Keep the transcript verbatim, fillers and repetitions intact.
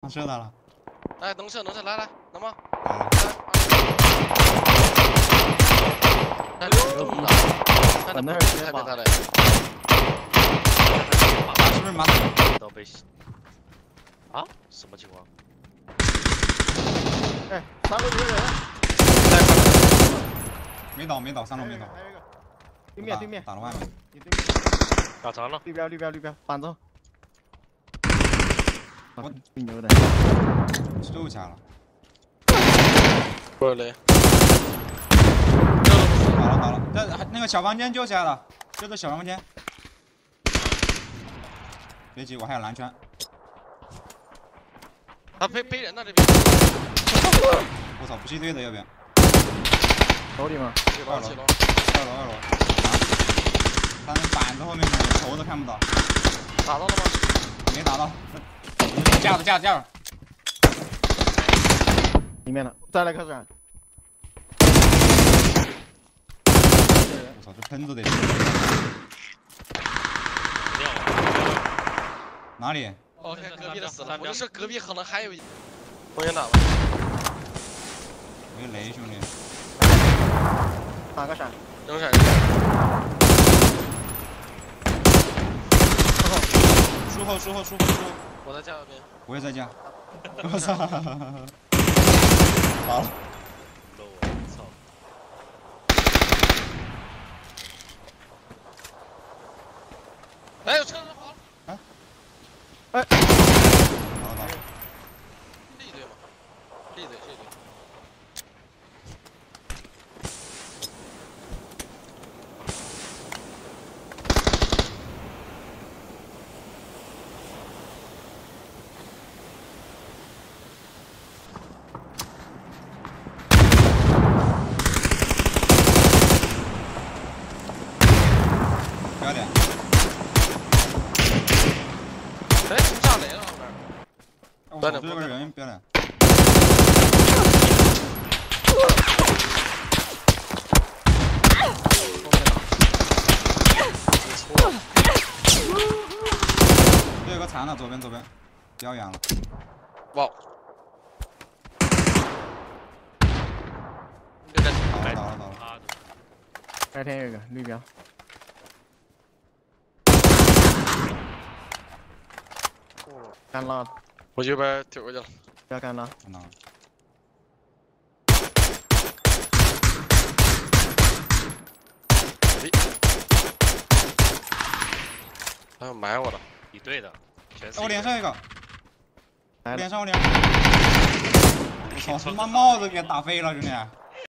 射他了。 哎，能射能射，来来，能吗？ 来了。 来，中的， 在那儿直接太变态了。 是不是满都被啊？什么情况？ 哎，三楼有个人。 没倒没倒，三楼没倒。 还有一个。对面对面。 打了外面。 你对面。 打残了。 绿标绿标绿标，板子。我最牛的。 救起来了。 过来。 倒了倒了，在那个小房间救起来了，就在小房间。别急，我还有蓝圈。 他背背人呢这边。 我操，不是一队的右边。 手里吗？ 几楼？几楼？ 二楼二楼。他那板子后面头都看不到。 打到了吗？ 没打到。架着架着架着。 里面的，再来颗闪。 我操，这喷子得。哪里？ 哦，看隔壁的死了，我就说隔壁可能还有一。我先打吧。 没雷，兄弟。 打个闪。 扔闪。 术后术后术后术后。 我在家那边。 我也在家。我操！好了。 我操！ 哎，有车跑了！ 哎。 哎。 好了好了。 这一队吗？这一队这一队。 不要脸！ 哎，怎么炸雷了后边？ 我操，这个人不要脸！这有个残了，左边左边，比较远了。 哇！ 倒了倒了倒了。 白天有一个绿标。干了， 我右边丢过去了。 不要干了。 看到了。 哎呦，埋我了！ 一队的，全是。 我脸上一个。 来了。 脸上我脸上。我操，他妈帽子给打飞了，兄弟！